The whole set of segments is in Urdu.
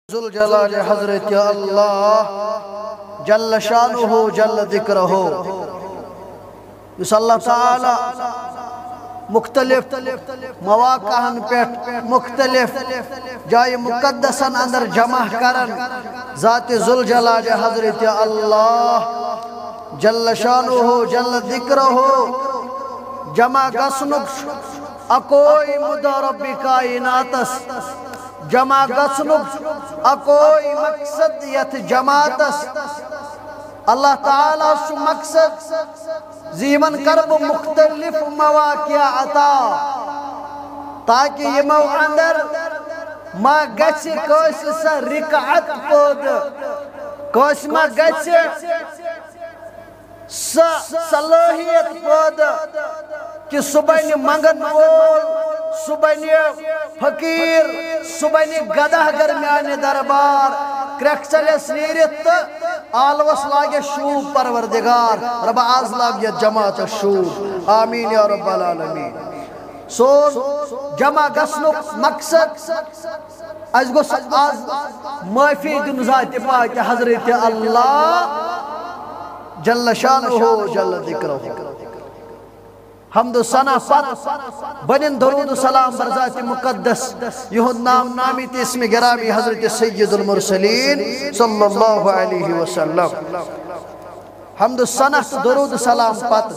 ذل جلال حضرت اللہ جل شانہ جل ذکرہ اس اللہ تعالی مختلف مواقع پیٹ مختلف جائے مقدسن اندر جمع کرن ذات ذل جلال حضرت اللہ جل شانہ جل ذکرہ جمع گسنک اکوئی مدہ رب کائناتس جمع گسنک اکوئی مقصد یت جماعتس اللہ تعالیٰ سو مقصد زیمن کرب مختلف مواقع عطا تاکہ یمو اندر ما گچ کوش سا رکعت پود کوش ما گچ صلاحیت پود کہ صبح منگن وول صبح فقیر صبح گدہ گرمیان دربار کرک چلیس نیرت آلوس لاگے شوب پروردگار رب آز لاگے جماعت شوب آمین یا رب العالمین سون جمع گسنک مقصد از گوس آز معافی دن ذات پاک حضرت اللہ جل شانہ جل ذکرہ حمد و ثنا پت بنن درود و سلام بر ذات مقدس یہود نام نامی تی اسم گرامی حضرت سید المرسلین صلی اللہ علیہ وسلم حمد و ثنا درود و سلام پت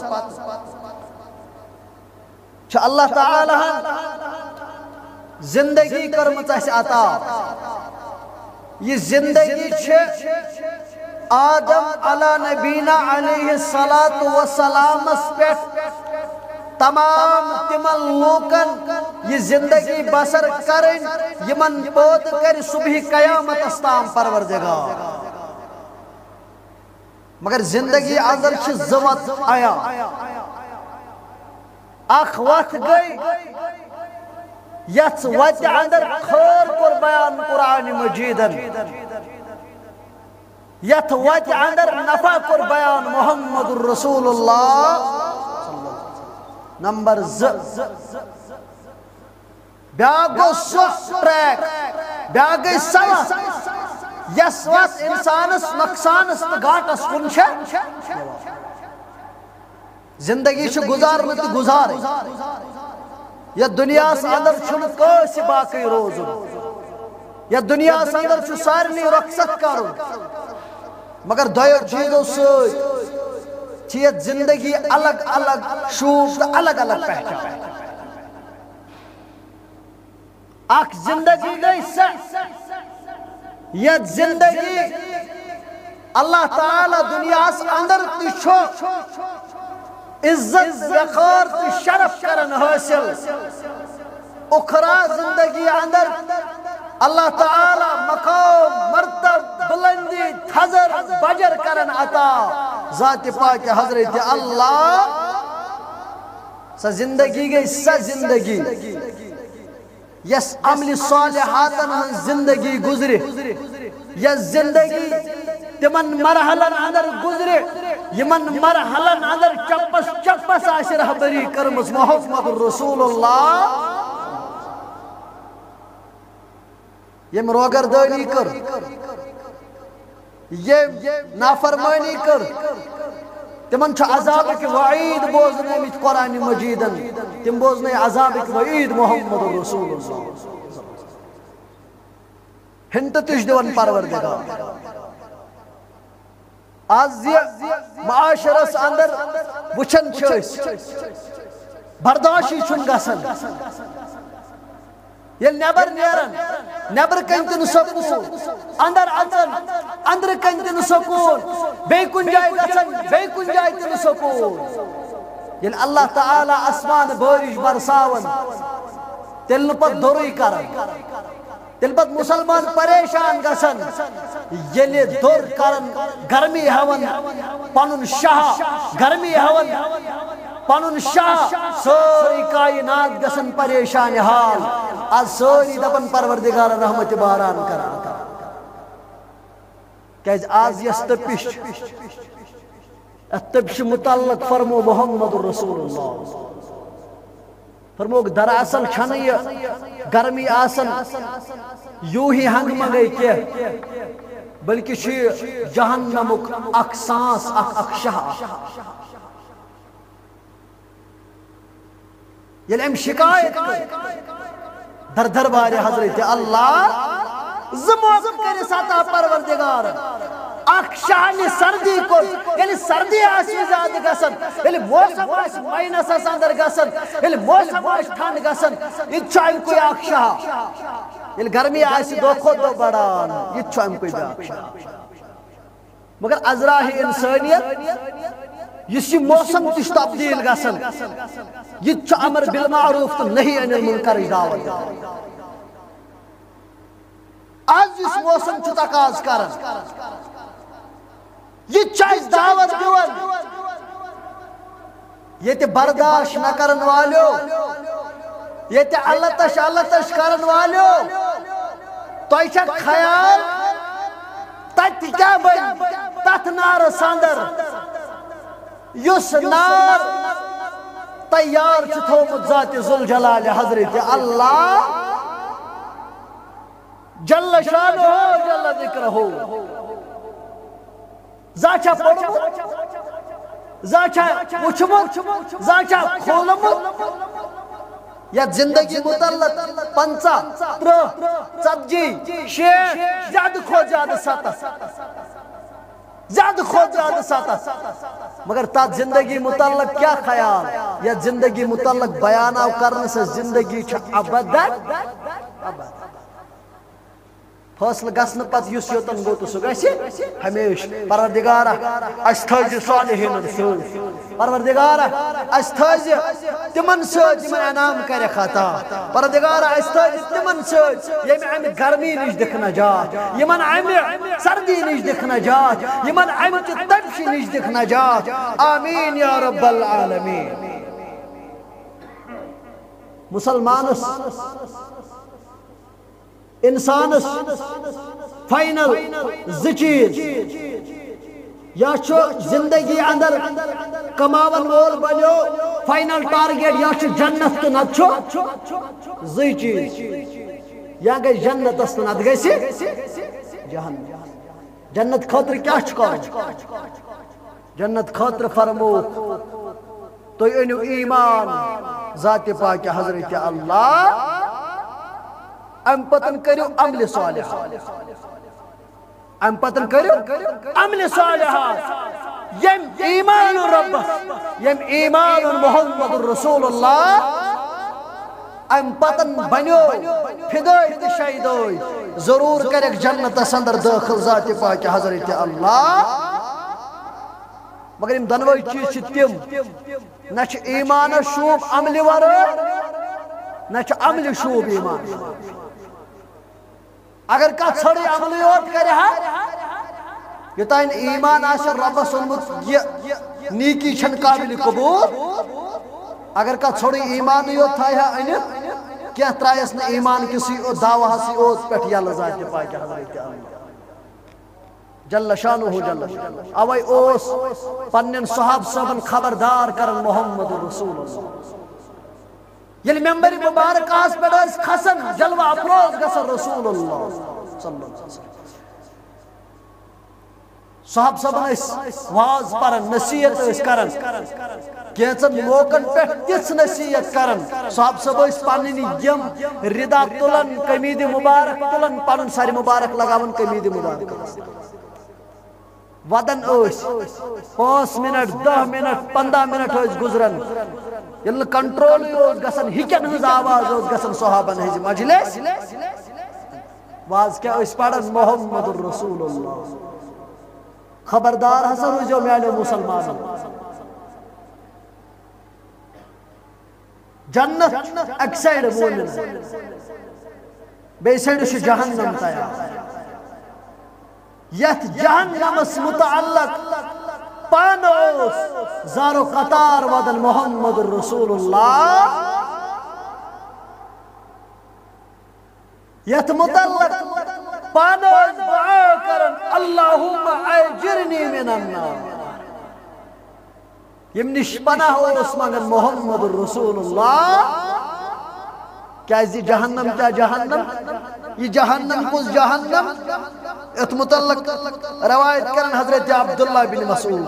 چھ اللہ تعالی زندگی کرمت اس عطا یہ زندگی چھ آدم علی نبینا علیہ السلام اس پیٹ تمام تمن لوکن یہ زندگی بسر کرن یمن بود کر صبح قیامت استام پروردگار مگر زندگی اندر چھ زوت آیا اخ وقت گئی یت وقت اندر خور کر بیان قرآن مجیدن یت وقت اندر نفع کر بیان محمد الرسول اللہ نمبر بیاگو سو ٹریک بیاگی سوا یس وات انسانس نقصانس گاٹس کنچے زندگی چھ گزارنت گزار یا دنیا سے اندر چھن کوئی باقی روزن یا دنیا سے اندر چھ سارنی رخصت کرن مگر دویو چیزوں سے چیت زندگی الگ الگ شوب الگ الگ پہچان اک زندگی گئی سے یہ زندگی اللہ تعالی دنیا سے اندر تشو عزت وقار تو شرف کرن حاصل اخرى زندگی اندر اللہ تعالی مقام مرتب بلندی تھزر بجر کرن عطا ذات پاک حضرت اللہ سا زندگی گئی سا زندگی یس عمل صالحاتن زندگی گزرے یس زندگی تمن مرحلن اندر گزرے یمن مرحلن اندر چپس آشی رہبری کرمس محمد الرسول اللہ یم روگردانی کر یہ نافرمانی کر تمن چھ عذاب کی وعید بوزنے میں قرآن مجیدن تم بوزنے عذاب کی وعید محمد رسول اللہ ہنت تش دیون پروردگار آز یہ معاشرس اندر وچن چھس برداشی چن گسن یہ نیبر نیرن نیبر کنتن سکون اندر اندر اندر کنتن سکون بے کن جائے گسن بے کن جائے تن سکون یہ اللہ تعالی اسمان بارش برساون تل پت دوری کرن تل پت مسلمان پریشان گسن یہ دور کرن گرمی ہون پنن شاہ گرمی ہون پنن شاہ سوری کائنات گسن پریشان حال آج سوری دپن پروردگار رحمت باران کرا کہ آج یس تپش تپش متعلق فرمو محمد رسول اللہ فرموک دراصل چھنہ یہ گرمی آسن یوں ہی ہنگ منگے کے بلکہ جہنمک اک سانس اک شاہ یل ام شکایت در دربار حضرت اللہ زموز کرے ساتا پروردگار اک شاہ سردی کو یعنی سردی آسی زیادہ گسن یعنی موسم آس مائنس آس اندر گسن یعنی موسم آس ٹھنڈ گسن یہ چاہم کوئی اک شاہ یعنی گرمی آسی دو خود دو بڑان یہ چاہم کوئی اک شاہ مگر ازراہ انسانیت یہ موسم تش تبدیل گسن یہ امر بالمعروف تو نہیں عن المنکر دعوت آج اس موسم چھ تقاض کرن یہ چاہیے دعوت دیون یہ تے برداشت نہ کرن والو یہ تے اللہ تش کرن والو تو ایچا خیال تت کیا بن تت نار ساندر یس نار تیار چھ تھومت ذات ذوالجلال حضرت اللہ جل شانہ جل ذکرہ زاچا پڑھمت زاچا وچھمت زاچا کھولمت یا زندگی متعلق 50 30 40 60 زیادہ کھو زیادہ 70 زیادہ کھو زیادہ 70 مگر تا زندگی متعلق کیا خیال یا زندگی متعلق بیانہ کرنے سے زندگی چھ ابدت فاصل گسن پت یس یوتن گو تو سہ گژھِ ہمیشہ پروردگارہ اس تھٲیزِ صالحین سۭتۍ پروردگارہ اس تھٲیزِ تمن سۭتۍ یمن انعام کرکھ عطا پروردگارہ اس تھٲیزِ تمن سۭتۍ ییٚمہِ امہِ گرمی نش دِکھ نجات یمن امہِ سردی نش دِکھ نجات یمن امہِ چہِ تپشہِ نش دِکھ نجات آمین یا رب العالمین مسلمانس انسانس فائنل زچیز یا چھو زندگی اندر کماون وول بنیو فائنل ٹارگیٹ یا چھو جنت تو نت چھو زی چیز یا گئی جنت است نت گئی سی جہنم جنت خاطر کیا چھکا جنت خاطر فرمو تو انو ایمان ذات پاک حضرت اللہ ام پتن کریو عمل صالح ام پتن کریو عمل صالح یم ایمان رب یم ایمان محمد رسول اللہ ام پتن بنیو فدائی تے شہیدائی ضرور کرک جنت اندر داخل ذات پاک حضرت اللہ مگر یم دنوائی چیز چھ تم نہ چھ ایمان شوب عمل ورا نہ چھ عمل شوب ایمان اگر کا چھڑی عمل یوت کرے یوتان ایمان آشر رب سنمت یہ نیکی چھن قابل قبول اگر کا چھڑی ایمان یوت تھا ہے کیا ترائیس نے ایمان کسی دعویٰ سی اوت پیٹھ یا لذات پاک حضرت اللہ جل شانہ جل شانہ اوائی اوس پنن صحاب صحبن خبردار کرن محمد رسول اللہ یل ممبر مبارک آس پر اس خسن جلوہ اپروز گسر رسول اللہ صلی اللہ علیہ وسلم صحاب صحبن اس واز پر نصیحت اس کرن کیچن موقن پر تس نصیحت کرن صحاب صحب اس پاننی یم ردا تلن کمید مبارک تلن پانن ساری مبارک لگاون کمید مبارک ودن اوش 5 منٹ 10 منٹ 15 منٹ اوش گزرن یل کنٹرول اوش گسن ہکن ہز آواز اوش گسن صحابن ہز مجلس واز کیا اوش پڑھن محمد الرسول اللہ خبردار حسن جو میانے مسلمان جنت ایک سائڈ بولن بے سائڈ سے جہنم تیار یت جہنم اس متعلق پانوس زارو قطار ودن محمد الرسول اللہ یت متعلق پانوس دعا کرن اللہم اجرنی من النار یم نش پناہ اس مگن محمد الرسول اللہ کیا جہنم کیا جہنم یہ جہنم کس جہنم ات متعلق روایت کرن حضرت عبداللہ بن مسعود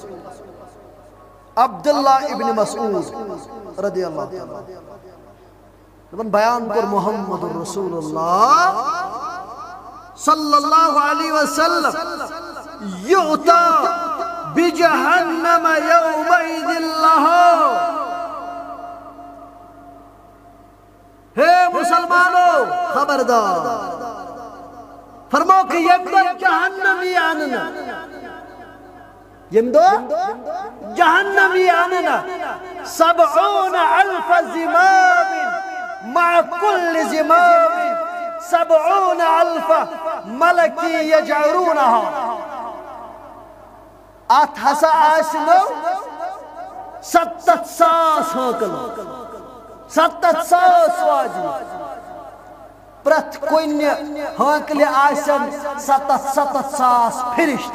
رضی اللہ تعالیٰ بیان کر محمد رسول اللہ صلی اللہ علیہ وسلم یعطا بجہنم یومئذ اللہ ہے مسلمانوں خبردار فرمو کہ یم دو جہنمی آننا یم دو جہنمی آننا 70,000 زمام مع كل زمام 70,000 ملکی یجعرونها آت حسا آسنو 70,000 ہاکلو 70,000 واجی پرت کوئی ہاکلی آسن 70,000 فرشت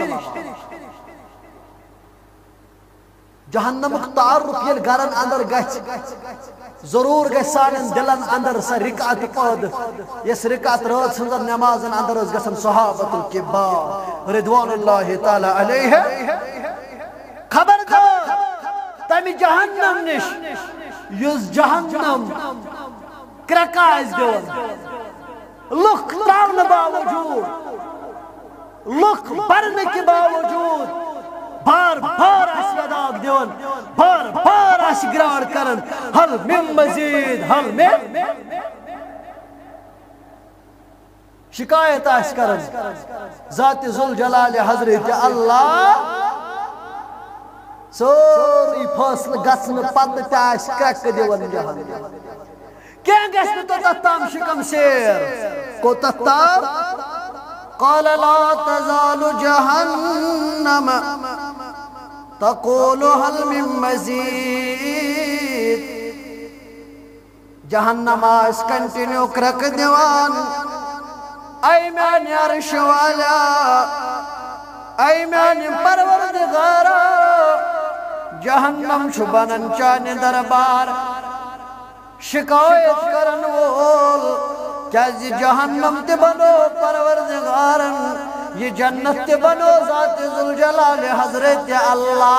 جہنم تعارف یل گرن اندر گچ ضرور گھ سانن دلن اندر سا رکعت پد یس رکعت رات سنزر نمازن اندر گھن صحابت الکبار رضوان اللہ تعالی علیہ خبردار تمی جہنم نش یس جہنم کرکاز دیون لکھ تاون باوجود لکھ برن کے باوجود بار بار اس وداغ دیون بار بار اس گراڑ کرن حل من مزید حل من شکایت اس کرن ذات ذوالجلال حضرت اللہ سوری فصل گسن پتہ تاش کرک دیون جہنم کیا گسن تو تام شکم سیر کو تام قال لا تزال جہنم تقول هل من مزید جہنم آس کنٹینیو کرک دیوان اے میان عرش والا اے میان پروردگارا جہنم شبانن چانے دربار شکایت کرن وول کیا جہنم تے بنو پروردگارن یہ جنت تے بنو ذات ذوالجلال حضرت اللہ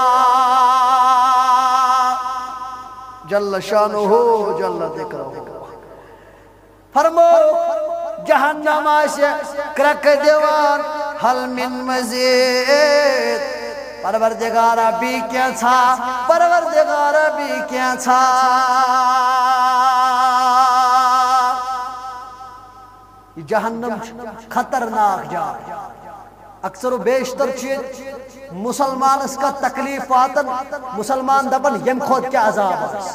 جل شانہ جل ذکرہ فرمو جہنم آسے کرک دیوان حل من مزید پروردگارہ بھی کیا تھا پروردگارہ بھی کیا تھا یہ جہنم خطرناک جا اکثر و بیشتر چیز مسلمان اس کا تکلیف آتن مسلمان دبن یم خود کیا عذاب آس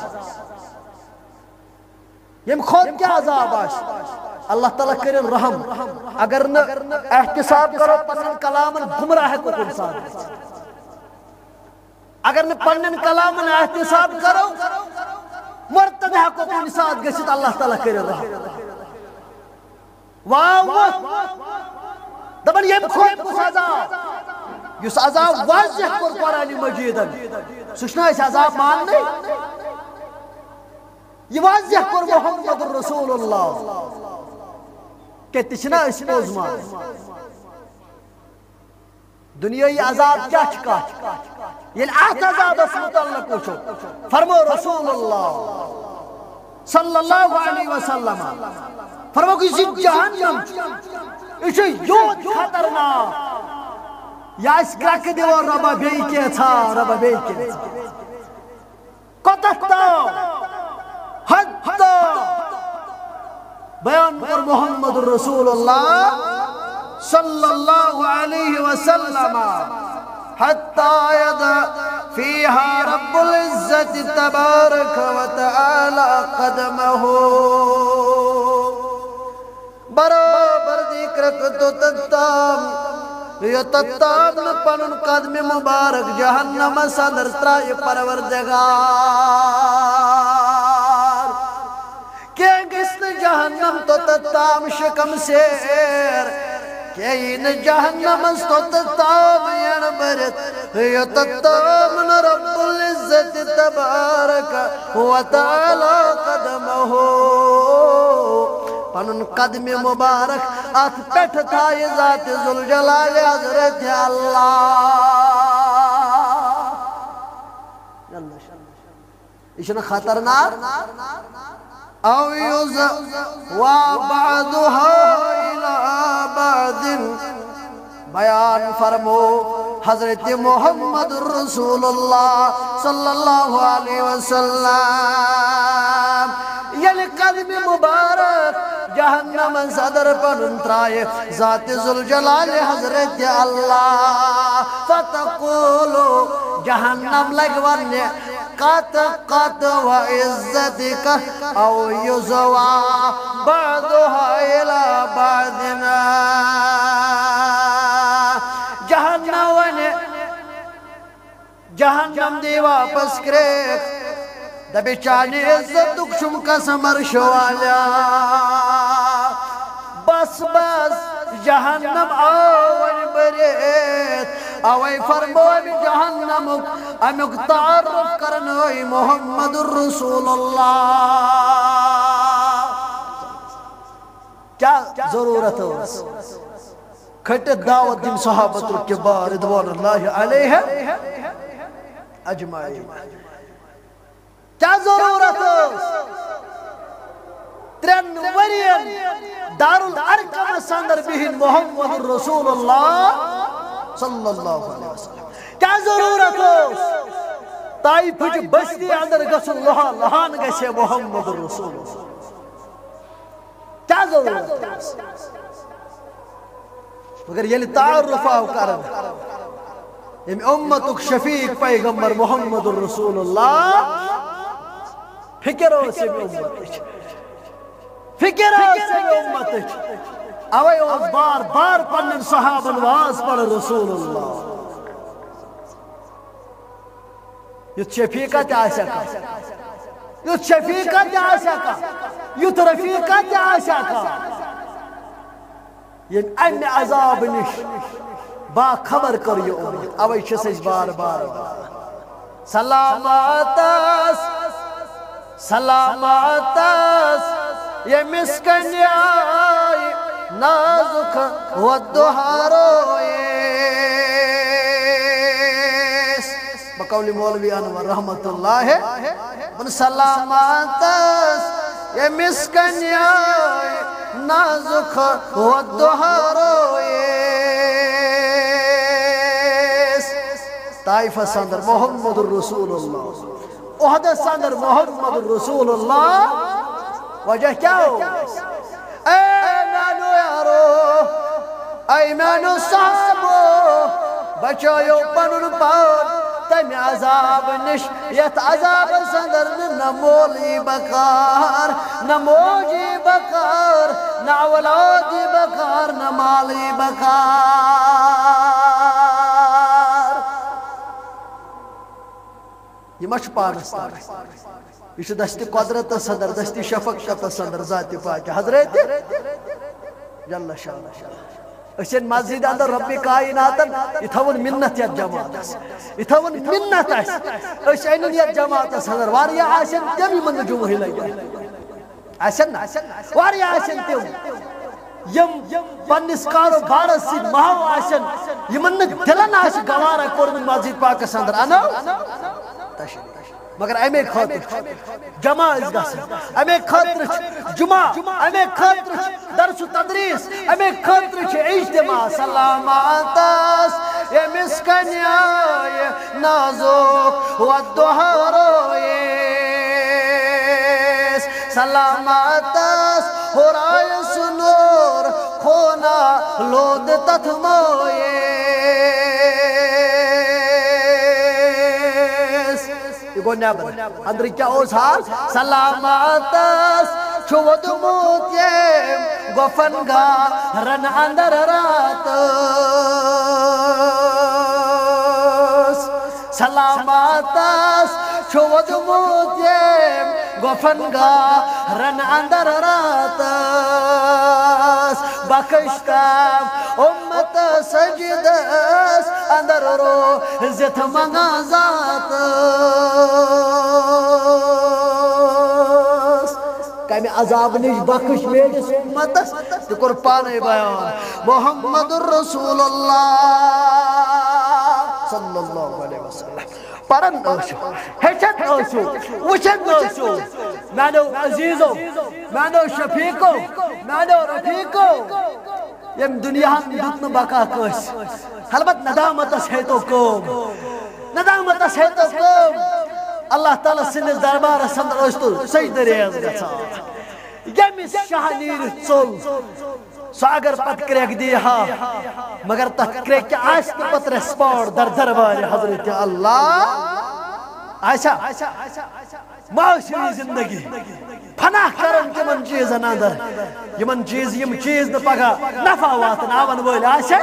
یم خود کیا عذاب آس اللہ تعالیٰ کرن رحم اگر نہ احتساب کرو پنن کلامن گمراہ کو کن ساتھ اگر نہ پنن کلامن احتساب کرو مرتدہ کو کن ساتھ گشت اللہ تعالیٰ کرن رحم واو دبن یہ خود کس عذاب یس عذاب واضح کر قرآن مجیدن سوچنا اس عذاب ماننے یہ واضح کر محمد رسول اللہ کہ تشنا اس پوزمان دنیای عذاب کیا چکا یہ آت عذاب اس متعلق پوچھو فرمو رسول اللہ صلی اللہ علیہ وسلم فرمو کسی جہنم اسے یود خطرناک یا اس کرک دیو ربا بے کے تھا ربا بے کے تھا قطعتا حتی بیان پر محمد رسول اللہ صلی اللہ علیہ وسلم حتی یدع فیہا رب العزت تبارک و تعالی قدمہ برابر دیکھ رکھ تو تتام یہ تتام پنن قدم مبارک جہنم صدر ترائی پروردگار کہ گسن جہنم تو تتام شکم سیر کہ این جہنم تو تتام ینبرت یہ تتام رب العزت تبارک و تعالی قدمہ پنن قدم مبارک ات پٹھ تھائے ذات ذوالجلال حضرت اللہ یہ خطرناک او وبعدها الى بعد بیان فرمو حضرت محمد رسول اللہ صلی اللہ علیہ وسلم یل قدم مبارک جہنم صدر پنن ترائے ذات ذوالجلال حضرت اللہ فتقولو جہنم لگوان قط قط وعزتك او يزوى بعضها الى بعضنا جہنم دی واپس کریک دبی چانی عزت دکشم قسمر شوالیا بس بس جہنم آوان بریت آوائی فرموی جہنم امیک تعرف کرنوی محمد الرسول اللہ کیا ضرورت ہو کھٹت دعوت دن صحابت الکبار رضوان اللہ علیہ اجمعین کیا ضرورت ہو ترین ورین دار الارقم سندر بہن محمد الرسول اللہ صلی اللہ علیہ وسلم کیا ضرورت ہو طائف جو بستی اندر گسل لہان گسے محمد الرسول اللہ کیا ضرورت ہو مگر یہ تعارف آو کرن یم امتک شفیق پیغمبر محمد الرسول اللہ فکر ہو سے بھی امتک فکر ہو سے بھی امتک اوے اوز بار بار پنن صحابن واز پر رسول اللہ یت شفیقت آشکا یت شفیقت آشکا یت رفیقت آشکا یم امن عذاب نش با خبر کر یہ امت اوے چھس بار بار سلاماتس سلاماتس یہ مسکنی آئی نازک ودہارویس بقول مولوی انور رحمت اللہ بن سلاماتس یہ مسکنی آئی نازک ودہارویس طائفہ سندر محمد الرسول اللہ احد سندر محمد الرسول اللہ وجہ کیا ہو ایمانو یارو ایمانو صحابو بچایو پنن پان تمی عذاب نش یت عذاب سندر نمولی بکار نموجی بکار ناولادی بکار نمالی بکار یہ مچ پانستان یہ دستی قدرت صدر دستی شفقت صدر ذات پاک حضرت جل شان اسن مسجد اندر رب کائناتن اتھون منت یت جماعت اتھون منت اس اینن یت جماعت صدر واریا آسن تمی من جمعہ لگا آسن واریا آسن تم یم پنس کارو بارس سی مہو آسن یمن دلن آس گوارا کورمن مسجد پاک صدر انو مگر امی خاطر جمع از گسن امی خاطر جمعہ امی خاطر درس و تدریس امی خاطر اجتماع سلاماتس یہ مسکنی آئی نازک ودہارویس سلاماتس ہو رائے سنور خونا لود تتھمویس یہ گو نیبر اندر کیا اوز حال سلاماتس چھوود موتیم گوفنگا رن اندر راتس سلاماتس چھوود موتیم گوفنگا رن اندر راتس بخشتم امت سجدس اندر رو زت منگا ذاتس کمی عذاب نش بخش میرس امت تکر پانے بیان محمد الرسول اللہ صلی اللہ علیہ وسلم پرن ٲسِو ہیٚچھن ٲسِو وٕچھن ٲسِو میانیو عزیزو میانیو شفیقو میانیو رفیقو یم دنیاہن دیُت نہٕ بقا کٲنٛسہِ البتہ ندامتس ہیتو کٲم ندامتس ہیتو کٲم اللہ تعالیٰ سٕنٛدِس دربارس انٛدر ٲسۍ تو سجدٕ ریز گژھان ییٚمِس شاہ نیٖرِتھ ژوٚل سُہ اگر پتہٕ کرٛٮ۪کھ دی ہا مگر تتھ کرٛٮ۪کہِ آسہِ نہٕ پتہٕ ریسپانڈ در دربارِ حضرت اللہ آسیا معاشی زندگی فناہ کرن تمن چیزن اندر یم چیز نہ پگہ نفع واتن آون وٲلۍ آسیا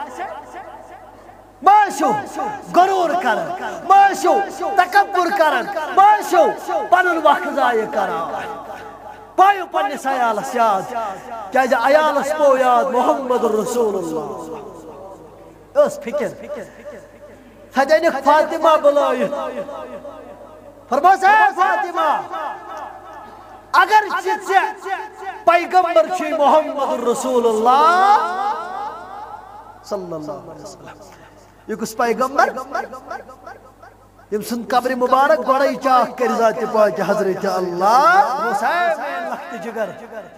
ماشو غرور کرن ماشو تکبر کرن ماشو پنن وقت ضایع کران پایو پننس عیالس یاد کیازِ عیالس پو یاد محمد رسول اللہ ٲس فکر تھدینکھ فاطمہ بلٲیِتھ فرموس اے فاطمہ اگر ژےٚ پیغمبر چھُے محمد رسول اللہ صلی اللہ علیہ وسلم یہ کس پیغمبر یم سن قبر مبارک گوڑے چاک کر ذات پاک حضرت اللہ لخت جگر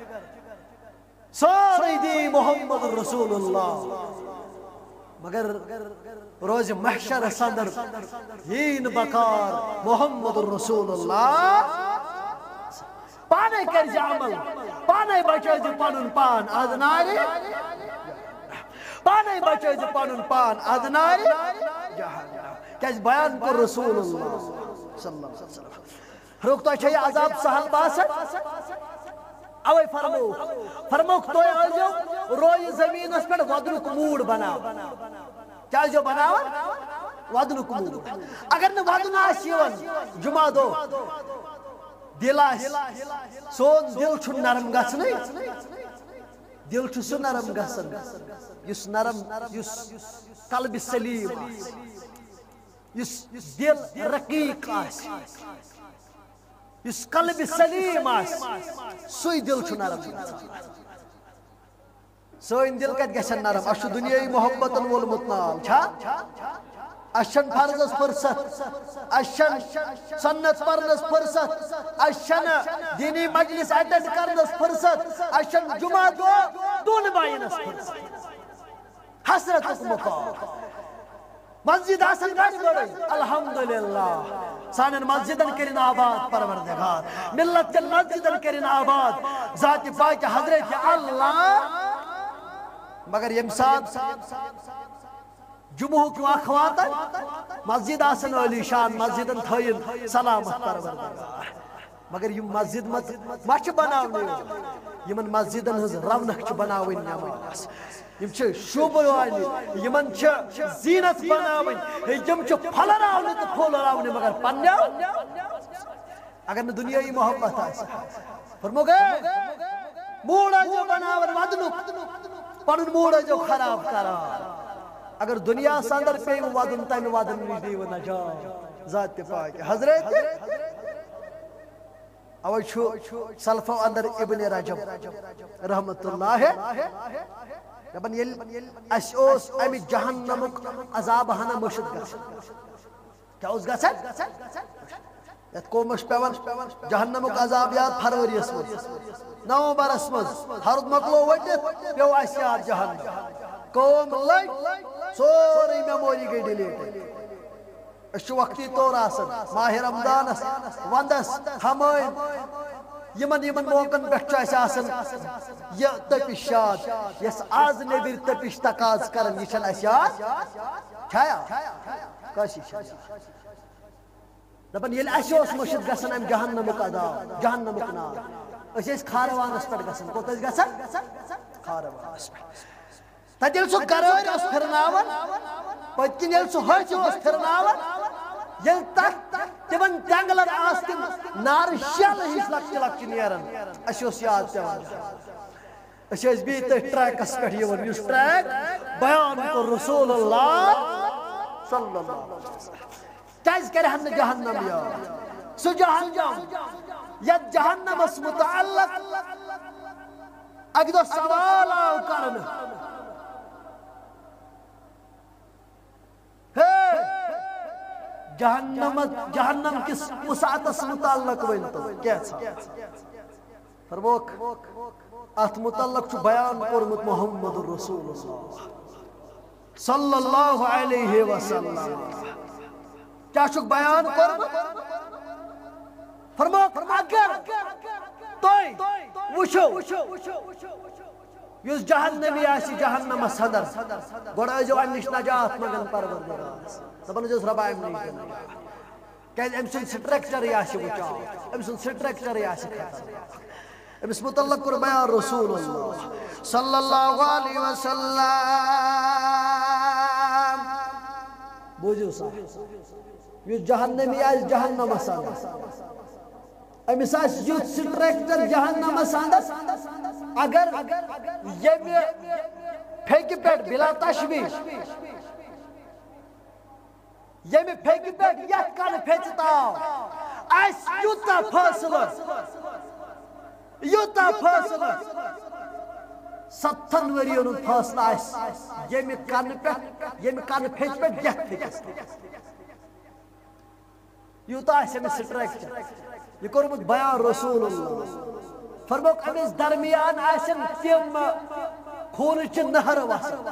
سوری دی محمد رسول اللہ مگر روز محشر صدر ہین بکار محمد رسول اللہ پانے کر عمل پانے بچے پنن پان ادناری پانے بچے پنن پان ادناری کیازِ بیان کر رسول اللہ صلی اللہ علیہ وسلم روک تو یہ عذاب سہل باسن اوے فرموک تو آجو روی زمین اس پر ودنک موڑ بناو کیا جو بناو ودنک موڑ اگر نہ ودن آسیون جمعہ دو دل آس سون دل چھو نرم گسنے دل چھو سو نرم گسن یس نرم یس قلب سلیم یس دل رقیق آس یس قلب سلیم آس سوی دل چھو نرم سوین دل کت گژھن نرم اس دنیای محبت وولمت نال چھا اشن فرضس فرصت اشن سنت پرنس فرصت اشن دینی مجلس اٹینڈ کرنس فرصت اشن جمعہ دو دون باینس فرصت حسرت مقام مسجد آسن گاڑی بڑی الحمدللہ سانن مسجدن کرن آباد پروردگار ملت کن مسجدن کرن آباد ذات پاک حضرت اللہ مگر یم ساتھ جمعہ کیوں اخواتن مسجد آسن علی شان مسجدن تھائن سلامت پروردگار مگر یم مسجد ما چھ بناونے یمن مسجدن ہز رونق چھ بناوین نمائنس یم چھ شوبرانی یمن چھ زینت بناوین یم چھ پھلراونے تو پھولراونے مگر پنیاو اگر نہ دنیای محبت آئے فرمو گئے موڑا جو بناون ودنک پنن موڑا جو خراب کران اگر دنیا ساندر پہ ودن تم ودن نش دیو نجا ذات پاک حضرت اوے چھو سلفو اندر ابن رجب رحمت اللہ دپن یل اس اوس امی جہنمک عذاب ہنا مشد گژھن کیا اوس گژھن یت قومس پیون جہنمک عذاب یاد فروریس مز نومبرس مز ہرد مکلو وٹت پیو اس یاد جہنم قوم لگ سوری میموری گئی ڈیلیٹ اس وقتی طور آسن ماہ رمضانس وندس ہمائن یمن موقعن پہ آسن یہ تپش شاد یس آز نبر تپش تقاض کرن یہ اس یاد چھایا کاشی دپن یل اس مشد گسن ام جہنمک عذاب جہنمک نار اس کھاروانس پہ گسن کوت گسن کھاروانس پہ تیل سو گرور اس پھرناون پتکن یل سو ہچ اس پھرناون یل تک تمن تنگلر آستن نار شل ہش لکچ لکچ نیرن اس یاد پیوان اس بیت ٹریکس پہ یون اس ٹریک بیان کو رسول اللہ صلی اللہ علیہ وسلم کیاز کرے ہم جہنم یاد سو جہنم یا جہنم اس متعلق اکی دو سوال آو کرن جہنم کس وسعتس متعلق ونتو کیسا فرموک ات متعلق چھو بیان کرمت محمد رسول اللہ صلی اللہ علیہ وسلم کیا چھو بیان کرمت فرموک اگر توئی وشو یس جہنمی آسی جہنم صدر گوڑا جو انش نجات مگن پروردگار دپن جس ربائم نہیں کرنا کہ امسن سٹرکچر آسی وچاو امسن سٹرکچر آسی خطر امس متعلق کر بیان رسول اللہ صلی اللہ علیہ وسلم بوجھو صاحب یہ جہنمی آس جہنم صدر امس آس یوت سٹرکچر جہنم صدر اگر یہ پھیک پیٹ بلا تشویش یہ پھیک پیٹ یہ کن پھیچتاو آس یوتا فاصلہ یوتا فاصلہ 7 وریون فاصلہ آس یہ کن پھیچ پیٹ یہ پھیچ یوتا آس امس سٹرکچر یہ کرمت بیان رسول اللہ فرموک امس درمیان آسن تم خونچ نہر وسن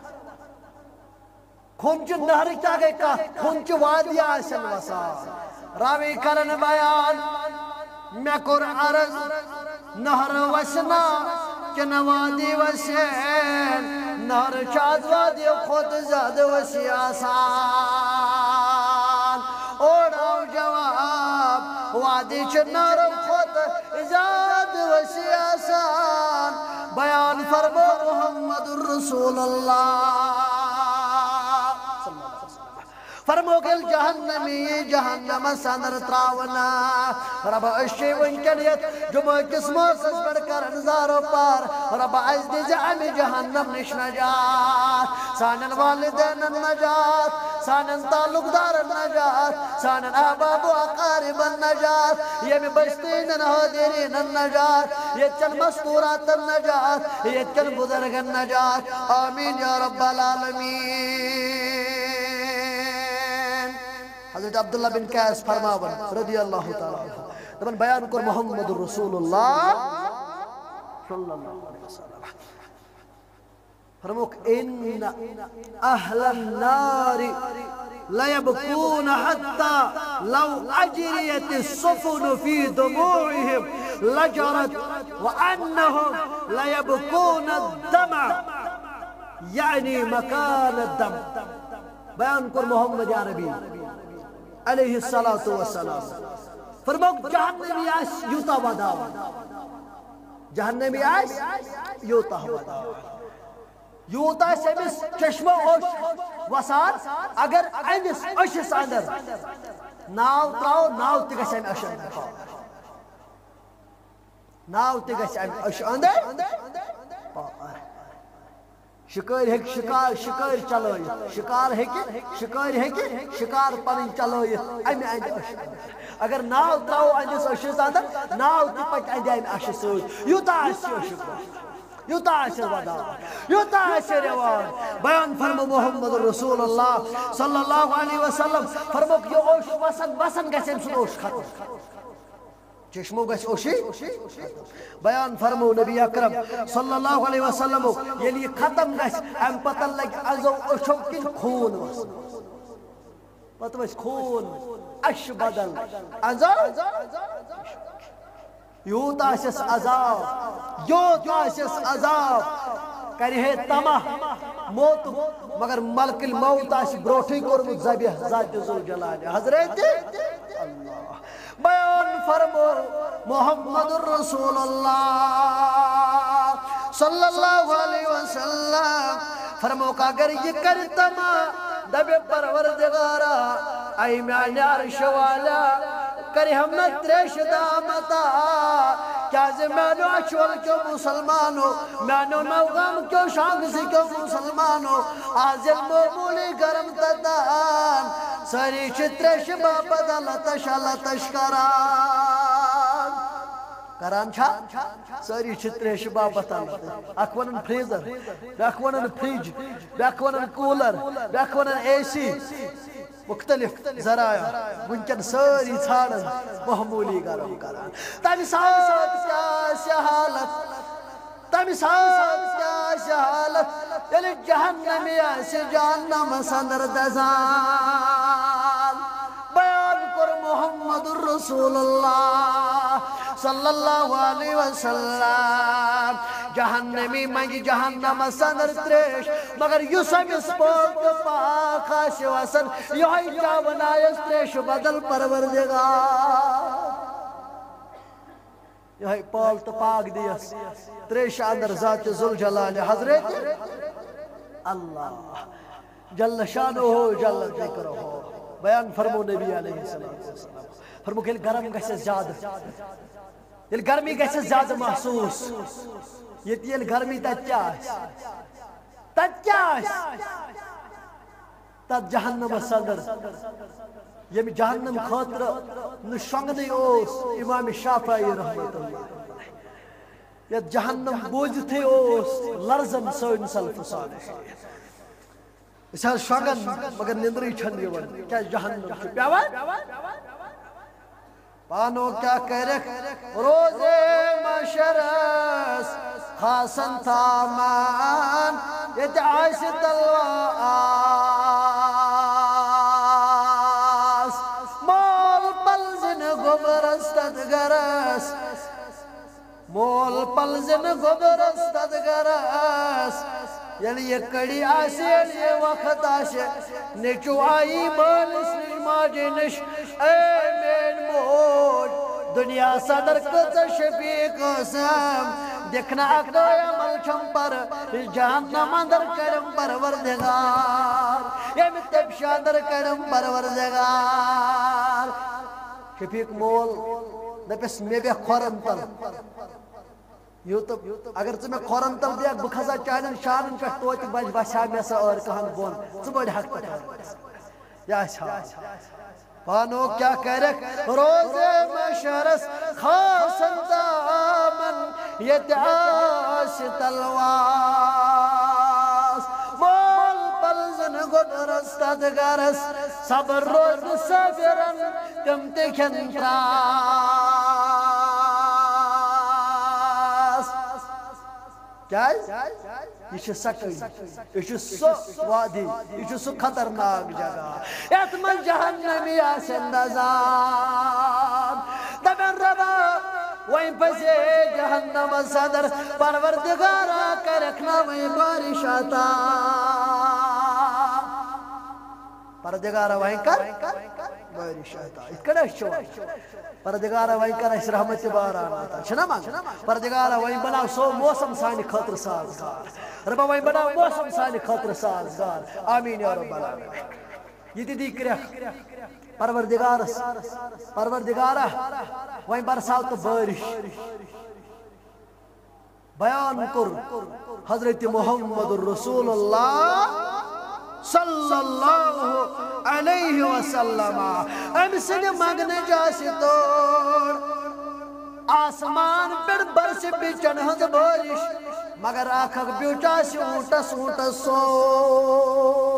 خونچ نہر کیا گئی کا خونچ وادی آسن وسان راوی کرن بیان میں کر عرض نہر وسنا کن وادی وسین نہر چاز وادی خود زد وسی آسان اوڑاو جواب وادی چھ نہر خود زد وسی آسان بیان فرمو محمد رسول اللہ فرمو گل جہنمی جہنم سندر تراونا رب اشی ونکنیت جمع کس موسس بڑھ کر انزارو پار رب عز دی زعمی جہنم نش نجات سانن والدین النجات سانن تعلق دار النجات سانن احباب و اقارب النجات یہ بشتین حاضرین النجات یہ چل مستورات النجات یہ چل بزرگ النجات آمین یا رب العالمین حضرت عبداللہ بن قیس فرماون رضی اللہ تعالیٰ عنہ دبن بیان کر محمد رسول اللہ صلی اللہ علیہ وسلم فرموک ان اہل النار ليبكون حتى لو اجریت السفن في دموعهم لجرت وانهم ليبكون الدمع يعني مكان الدم بیان کر محمد عربی علیہ السلام فرموک جہنمی آس یوتا وداو جہنمی آس یوتا وداو یوتا سمس چشمہ اوش وسان اگر امس اشس اندر ناو تراو ناو تگس ام اش اندر ناو تگس ام اش اندر شکار ہیک شکار چلائیت شکار ہیک شکار پنن چلائیت امی اند اش اگر ناو تراو اندس اشس اندر ناو تی پت اند ام اش سوچ یوتا آسی اشکر یوتا آسی وداو یوتا آسی روان بیان فرمو محمد رسول اللہ صلی اللہ علیہ وسلم فرمو کہ یہ اوش وسن گیسے ہم سن اوش ختم چشمو گیس اوشی بیان فرمو نبی اکرم صلی اللہ علیہ وسلم یعنی ختم گیس ام پتن لگ ازو اوشو کن خون وسن پتہ ویس خون اش بدل ازو یوت آسس عذاب کرے ہے تمہ موت مگر ملک الموت آس بروٹھی کورمت ذبیح ذات ذو جلال حضرت اللہ بیان فرمو محمد رسول اللہ صلی اللہ علیہ وسلم فرمو کہ اگر یہ کرتما دب پروردگارا ای میان عرش والا کری ہمت تریش دامتا کیا زمانو اچول کیوں مسلمانو مانو موغم کیوں شانگسی کیوں مسلمانو آزل مومولی گرم تدان سری چتریش باپا دلتش کران کران چھا ساری چھ تریش باپت اکھ ونن فریزر بیاکھ ونن فریج بیاکھ ونن کولر بیاکھ ونن اے سی مختلف ذرائع ونکن ساری ژھانڈن معمولی گرم کران تمہ ساتھ کیا حالت تمہ ساتھ کیا حالت ییٚلہِ جہنمی آسہِ جہنمس اندر دزان بیان کر محمد رسول اللہ صلی اللہ علیہ وسلم جہنمی منگی جہنمس اندر تریش مگر یس امس پاک پاک آسہِ وسن یہوے چاون آیس تریش بدل پروردگار یہ پال تو پاک دیس تریش اندر ذات ذوالجلال حضرت اللہ جل شانہ جل ذکرہ بیان فرمو نبی علیہ السلام فرمو کہ گرم گھس زیادہ یل گرمی گھس زیادہ محسوس یہ گرمی تت کیا تت جہنمس اندر یم جہنم خاطر شونگنے اوس امام شافعی رحمت اللہ یت جہنم بوزتھے اوس لرزن سن سلف صالح اس شونگن مگر نندری چھن یوان کیا جہنم چھ پیوان پانو کیا کرک روز مشرس خاصن تامان یت آس تلوا گرس مول پلزن گبرس تد گرس یل یہ کڑی آسی یہ وقت آسے نیچو آئی مالس نش ماجی نش اے مین موج دنیا صدر کت شفیق قسم دیکھنا اکدوی عمل چھم پر جہنم اندر کرم پروردگار یہ متب شاندر کرم پروردگار شفیق مول دپس میں بے کھورن تل یوتب اگر ژٕ مےٚ کھورن تل دِکھ بہٕ کھسا چانٮ۪ن شانن پٮ۪ٹھ توتہِ باسیٛا مےٚ سۄ ٲر کہن بۄن ژٕ بٔڑ حق پٮ۪ٹھ یہِ آسہِ حال پانو کیا کرکھ روز محشرس خاصن دامن ییٚتہِ آسہِ تلواس مول پلزن گۄڈرس تتھ گرس صبر روز صابرن تم تہِ کھٮ۪ن تراس یہ چھ سکن یہ چھ سو وادی یہ چھ سو خطرناک جگہ یت من جہنمی آسن دزان دبن ربا وین پسے جہنم صدر پروردگارا کرکھنا وین بارش آتا پروردگارا وین کر بارش آتا اس کڑا شوان پروردگارا وین کر اس رحمت باران آتا چھنا مانگ پروردگارا وین بناو سو موسم سانی خطر سازگار ربا وین بناو موسم سانی خطر سازگار آمین یا رب العالمین یہ دی کرخ پروردگارا وین برساو تو بارش بیان کر حضرت محمد رسول اللہ صلی اللہ علیہ وسلم ام سن مگن جاسی توڑ آسمان پر برس بچن ہز بارش مگر آخر بیوچاسی اونٹس سو